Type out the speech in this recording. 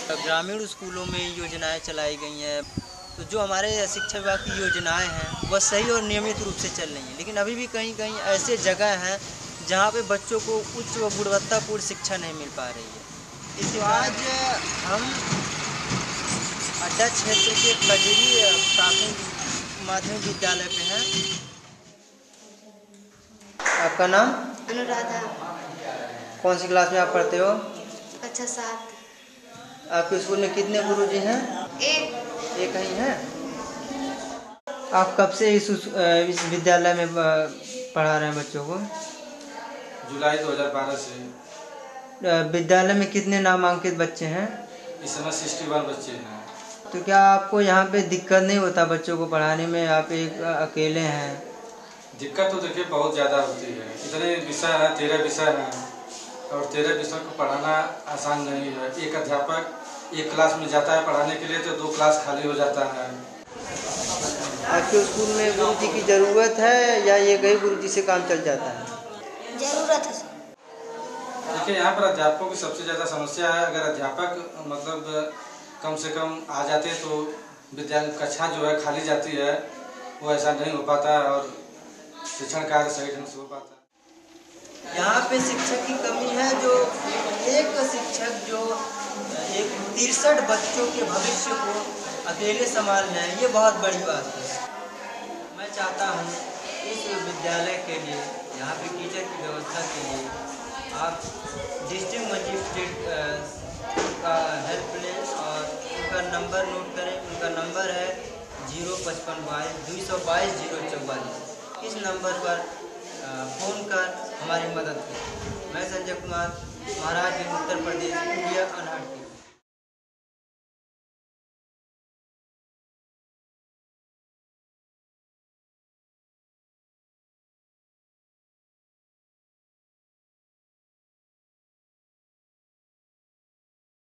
ग्रामीण स्कूलों में योजनाएं चलाई गई हैं, तो जो हमारे शिक्षा विभाग की योजनाएं हैं वह सही और नियमित रूप से चल रही हैं, लेकिन अभी भी कहीं कहीं ऐसे जगह हैं जहां पे बच्चों को उच्च व गुणवत्तापूर्ण शिक्षा नहीं मिल पा रही है। इसके आज हम अड्डा क्षेत्र के कजरी प्राथमिक माध्यमिक विद्यालय पे हैं। आपका नाम? अनुराधा। कौन सी क्लास में आप पढ़ते हो? अच्छा 7। आपके स्कूल में कितने गुरुजी हैं? एक ही हैं। आप कब से इस विद्यालय में पढ़ा रहे हैं बच्चों को? जुलाई 2012 से। विद्यालय में कितने नामांकित बच्चे हैं? इस समय 61 बच्चे हैं। तो क्या आपको यहाँ पे दिक्कत नहीं होता बच्चों को पढ़ाने में? आप एक अकेले हैं। दिक्कत तो देखिए बहुत ज़्यादा होती है। इतने विषय हैं, 13 विषय हैं, और 13 विषयों को पढ़ाना आसान नहीं है। एक अध्यापक एक क्लास में जाता है पढ़ाने के लिए तो 2 क्लास खाली हो जाता है। आपके स्कूल में गुरुजी की ज़रूरत है या ये कई गुरुजी से काम चल जाता है? ज़रूरत है। देखिए यहाँ पर अध्यापकों की सबसे ज़्यादा समस्या है। अगर अध्यापक मतलब कम से कम आ जाते तो विद्यालय कक्षा जो है खाली जाती है, वो ऐसा नहीं हो पाता और शिक्षण कार्य सही ढंग से हो पाता है। यहाँ पे शिक्षक की कमी है। जो एक शिक्षक जो एक 63 बच्चों के भविष्य को अकेले संभाल रहे हैं, ये बहुत बड़ी बात है। मैं चाहता हूँ इस विद्यालय के लिए, यहाँ पे टीचर की व्यवस्था के लिए आप डिस्ट्रिक्ट मजिस्ट्रेट का हेल्प लें और उनका नंबर नोट करें। उनका नंबर है 055 222 044। इस नंबर पर फ़ोन कर हमारी मदद करें। मैं संजय कुमार, महाराज उत्तर प्रदेश, इंडिया।